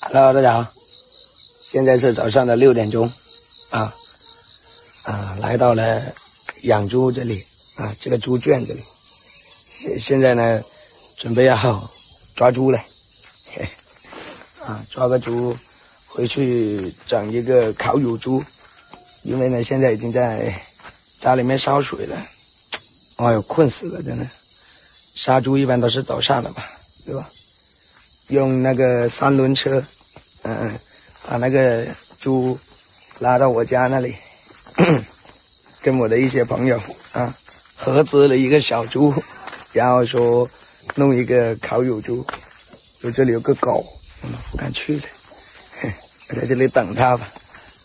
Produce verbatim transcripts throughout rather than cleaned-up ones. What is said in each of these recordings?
Hello， 大家好，现在是早上的六点钟，啊啊，来到了养猪这里啊，这个猪圈这里，现在呢，准备要抓猪了，嘿啊，抓个猪回去整一个烤乳猪，因为呢，现在已经在家里面烧水了，哎呦，困死了，真的。杀猪一般都是早上的吧，对吧？用那个三轮车，嗯嗯，把那个猪拉到我家那里，跟我的一些朋友啊合资了一个小猪，然后说弄一个烤乳猪。就这里有个狗，嗯，不敢去了，我在这里等它吧。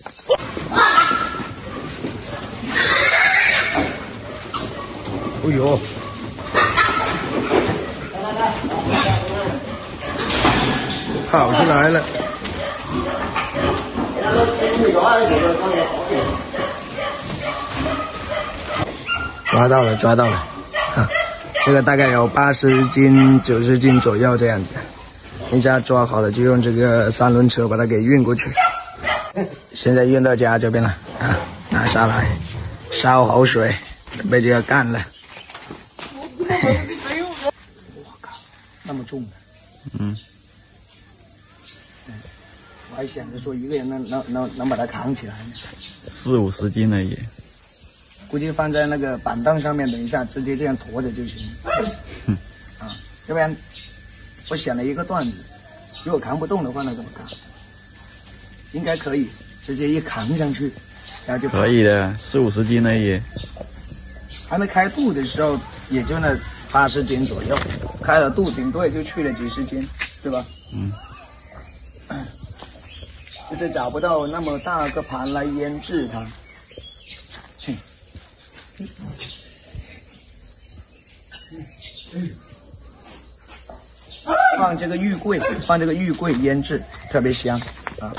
哎呦！跑出来了！抓到了，抓到了！啊，这个大概有八十斤、九十斤左右这样子。一下抓好了，就用这个三轮车把它给运过去。现在运到家这边了啊，拿下来，烧好水，准备就要干了。我靠，那么重的！嗯。我还想着说一个人能能能能把它扛起来呢， 四五十斤而已， 估计放在那个板凳上面，等一下直接这样驮着就行。 嗯， 啊，要不然我想了一个段子，如果扛不动的话，那怎么干？应该可以，直接一扛上去，然后就可以的，四五十斤而已。 还没开肚的时候，也就那八十斤左右，开了肚，顶多也就去了几十斤，对吧？ 嗯。 就是找不到那么大个盘来腌制它。放这个玉桂，放这个玉桂腌制，特别香啊。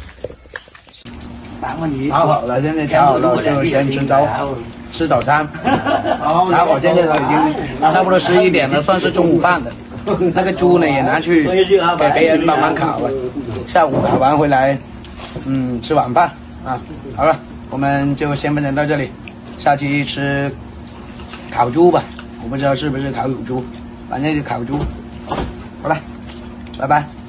炒好了，现在炒好了就先吃粥，吃早餐。炒好现在都已经差不多十一点了，算是中午饭了。那个猪呢也拿去给别人帮忙烤了，下午烤完回来。嗯，吃晚饭啊，好了，我们就先分享到这里，下期吃烤猪吧，我不知道是不是烤乳猪，反正就烤猪，好了，拜拜。